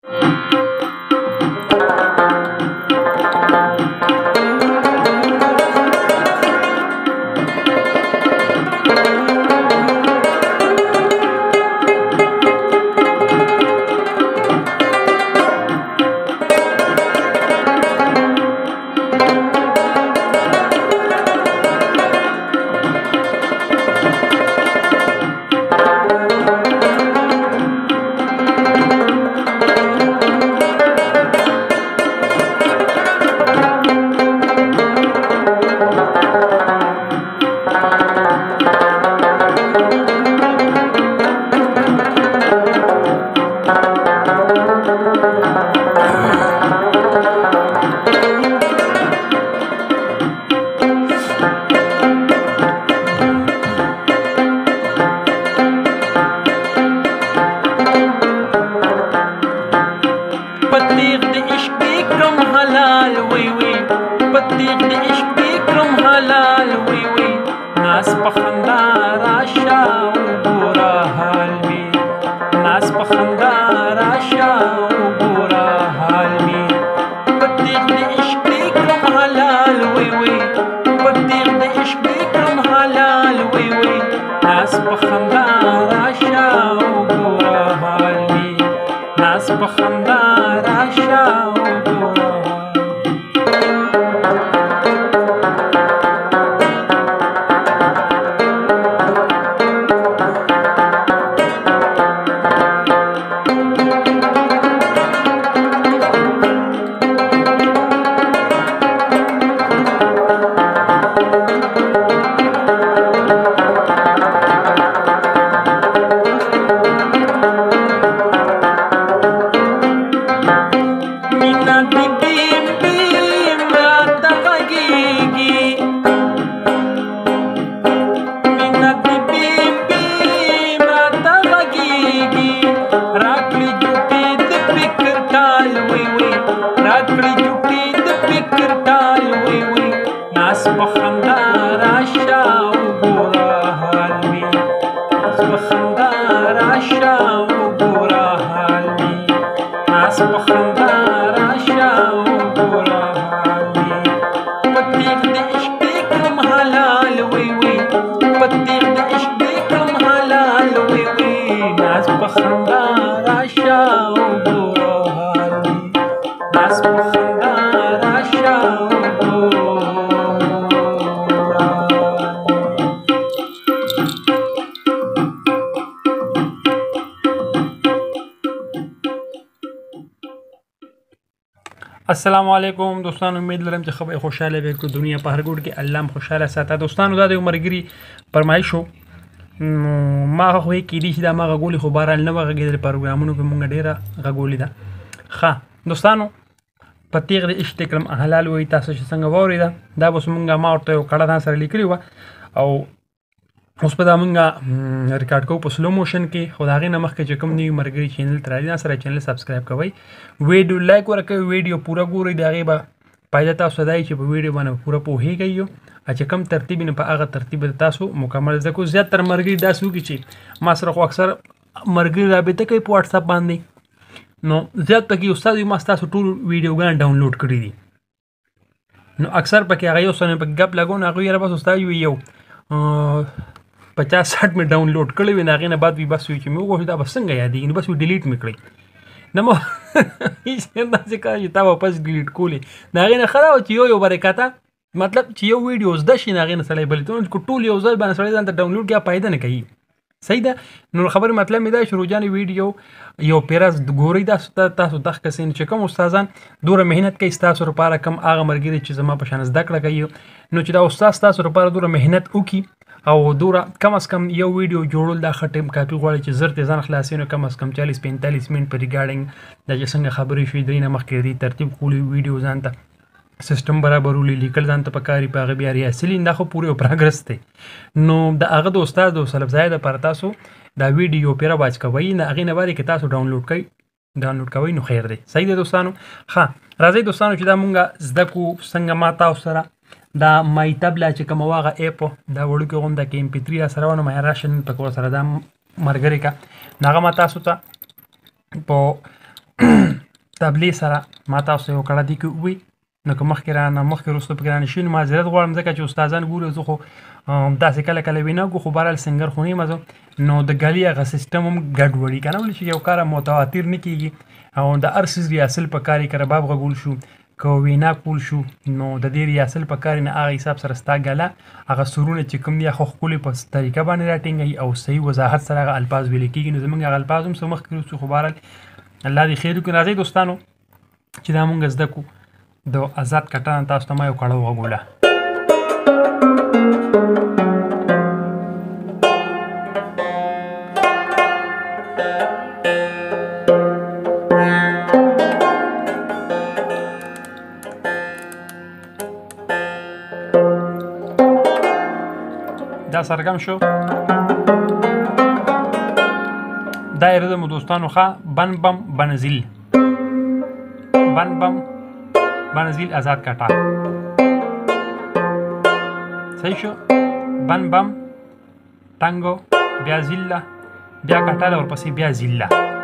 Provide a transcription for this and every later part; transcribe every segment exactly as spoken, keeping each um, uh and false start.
السلام علیکم دوستانو، امید لرم چې خبر خوشاله وي کو دنیا په هر ګوټ کې الله هم خوشاله ساته. دوستانو دا د عمرګری پرمایشو ما خو یې کې دي چې دا ما غولي خو بارال نه وغږیدل پروګرامونو کې مونږ ډیره غولي ده. ښه دوستانو، په تیغ د اشتکرم حلال وي تاسو چې څنګه ووري دا دا بس مونږه ما ورته یو کړه دا سره لیکلی و او اوس په دا مونږه ریکارډ کوو په سلو موشن کې. خو د هغې نه مخکې چې کوم نوي ملګري چینل ته راځي سره چینل سبسکرایب کوئ، ویډیو لایک ورکوئ، ویډیو پوره ګورئ. د هغې به فایده تاسو دا چې په ویډیو باندې پوره پوهېږئ چې کوم ترتیب نه په هغه ترتیب به تاسو مکمل زده کوو. زیاتره ملګري داسې وکړي چې ما سره خو اکثر ملګري رابطه کوي په واټساپ باندې، نو زیات پکې استاد ما ستاسو ټول ویډیوګان ډاونلوډ کړي دي، نو اکثر پکې هغه یو څه نه پکې ګپ لګو، نو هغوی یاره بس استاد وي یو پچاس ساټ مې ډاونلوډ کړی وي، نو هغې نه بعد وي بس وي چې مې وګورم دا به څنګه یادېږي، نو بس وي ډیلیټ مې کړئ. نه مو هېڅ داسې کار چې تا واپس ډیلیټ کولې، د هغې نه ښه دا وه چې یو یو برکته مطلب چې یو ویډیو زده شي نو هغې نه سړی بلې ته ټول یو ځل باندې سړی ځان ته ډاونلوډ کړي فایده نه کوي. صحیح ده. نو خبرې مطلب مې دا چې روزانه ویډیو یو پیره ګورئ تاسو تاسو دغه کسان چې کوم استادان دوره محنت کوي ستاسو لپاره، کم هغه ملګري چې زما په شان زده کړه کوي، نو چې دا استاد ستاسو لپاره دوره محنت وکړي او دوره کم از کم یو ویډیو جوړول دا ښه ټایم کافي غواړي چې زر ترې ځان خلاصوي، نو کم از کم چالیس پینتالیس منټ په ریګارډنګ دا چې څنګه خبرې شوي درې نه مخکې دې ترتیب کولي ویډیو ځان ته سیستم برابرولي، لیکل ځان ته پکاري، په هغه بیا ریاسلي دا خو پورې یو پروګرس دی. نو د هغه د استاد د سلف ځای دپاره تاسو دا ویډیو پیره واچ کوئ، نه هغې نه بعد کې تاسو ډاونلوډ کوئ ډاونلوډ کوئ نو خیر دی. صحیح دی دوستانو. ښه راځئ دوستانو چې دا مونږ زده کړو څنګه ما تاسو سره دا مای تبله چې کومه وه هغه ایپ دا وړوکې غونده کې ایم پي تھری را سره وه، نو میا راشه نن پکې ورسره دا ملګرې که نو هغه ما تاسو ته په تبلیغ سره ما تاسو یو کړه دی کې وي نو که مخکې رانه مخکې وروسته پکې رانه شي نو معذرت غواړم ځکه چې استادان ګوري زه خو داسې کله کله وینه ګو خو بهرحال سنګر خو نه یم زه نو د ګالي هغه سیسټم هم ګډوډي که نه ولې چې یو کار متواتر نه کېږي او د هر څیز ریاسل په کار یې که رباب غږول شو که وینا کول شو نو د دې ریاسل په کار نه هغه حساب سره ستا ګاله هغه سرونه چې کوم دي هغه ښکلې په طریقه باندې راټینګوي او صحیح وضاحت سره هغه الفاظ ویل کېږي نو زموږ هغه الفاظ هم څه مخکې وروستو خو بهرحال الله دې خیر وکړي راځئ دوستانو چې دا مونږ زده کړو د آزاد کټان تاسو ته ما یو کړه وغوله دا سرګم شو دا یې مو دوستانو ښه بن بم بنزیل بن بم بنزیل آزاد کټا صحیح شو بن بم ټنګو بیا زیله بیا کټاله ورپسې بیا زیله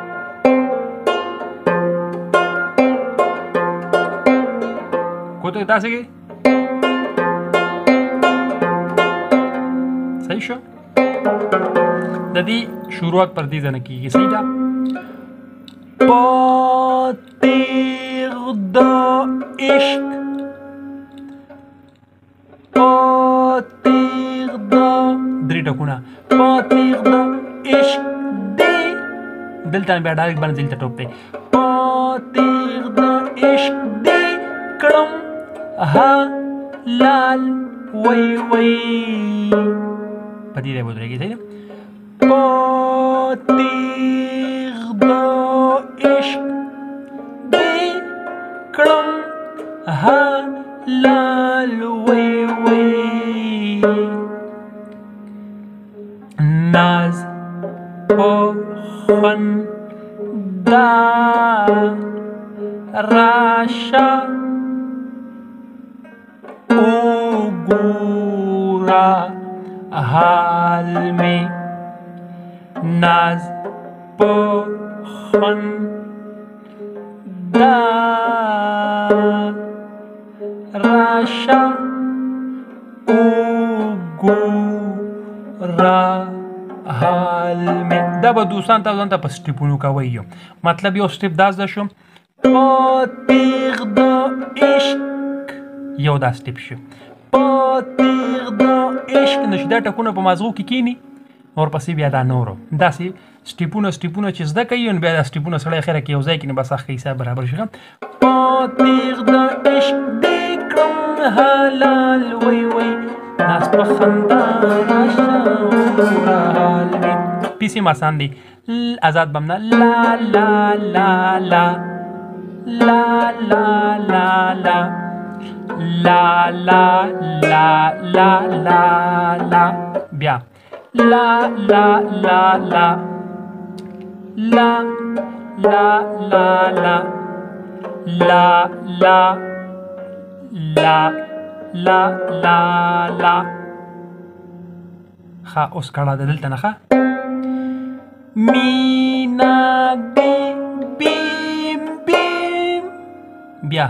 کوته داسې کې صحیح شو د دې شروعات پر دې ځنه کېږي صحیح ده پاتیغ د عشق پاتیغ د درې ټکونه پاتیغ د عشق دی دلته بیا ډایرکټ باندې دلته ټوپ دی پاتیغ د عشق دی کړم ها لال وی وی په دې ځای ودرېږي صحیح ده پاتیغ د عشق دی کړم ها لال وی وی ناز په خندا راشه وګوره حال میں ناز په خندا راشه وګوره حال میں دا به دوستان تاسو ځان ته په سټیپونو کوئ مطلب یو سټیپ دا زده شو پاتیغ د عشق یو دا سټیپ شو پاتیغ د عشق نو چې دا ټکونه په مازغو کې کینی ورپسې بیا دا نورو داسې سټیپونه سټیپونه چې زده کوي نو بیا دا سټیپونه سړی خیره کې یو ځای کې نو بس هغه حساب برابر شي پاتیغ د عشق دی کړم حلال وی وی ناز په خندا راشه وګوره حال مې پیسې هم آسان دی آزاد بمنا لا لا لا لا لا لا لا لا لا لا لا لا لا لا بیا لا لا لا لا لا لا لا لا لا لا لا لا لا لا ښه اوس کړه د دلته نه ښه مینا دی بیم بیم بیا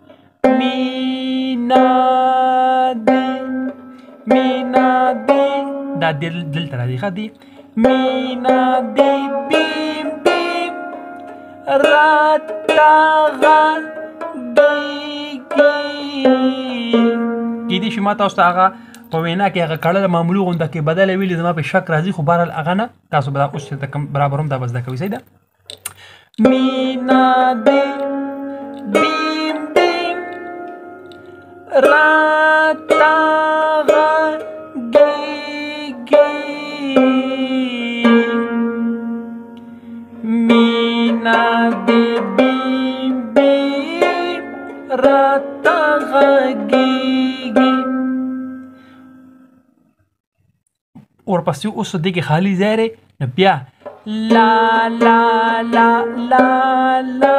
مینا دی مینا دی دا دلته راځي ښه دی مینا دی بیم بیم راته غږېږي کیدای شي ما تاسو ته هغه په وینا کې هغه کړه د معمولي غونډه کې بدله ویلې زما په شک راځي خو بهرحال هغه نه تاسو به اوس چې برابر هم دا به زده کوئ صحیح ده مینا دی بیم بیم راته غږېږي مینا دی بیم بیم راته غږېږي ورپسې اوس دې کې خالی ځای دی نو بیا لا لا لا لا لا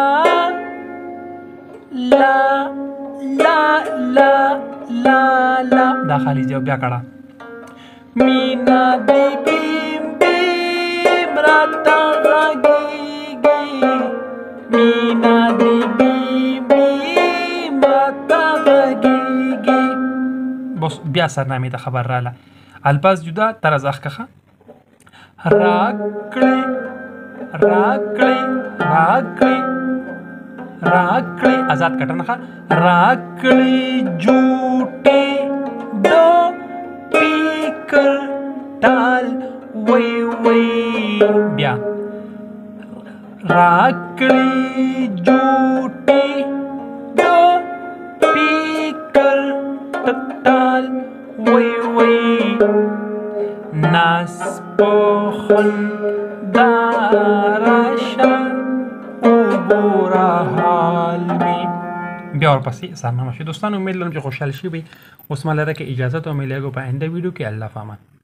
لا لا لا لا لا دا خالی ځای بیا کړه مینا دی بیم بیم راته غږېږي مینا دی بی بی ماتا غږیږي. بس بیا سرنامې ته خبر رااله. الفاظ جدا طرز اخکخه راکړي راکړي راکړي راکړي آزاد کټنخه راکړي جوټي دو پیکر ټال وی وی. بیا راکړي جوټي دو پیکر ټال وی وی. ناس پخن دارشا وګوره حال می. بیا ورپسې سرنامه شي. دوستان امید لرم چې خوشحال شي وي. اوس ماله راکې اجازه ته مې لګو په آینده ویډیو کې. الله فامان.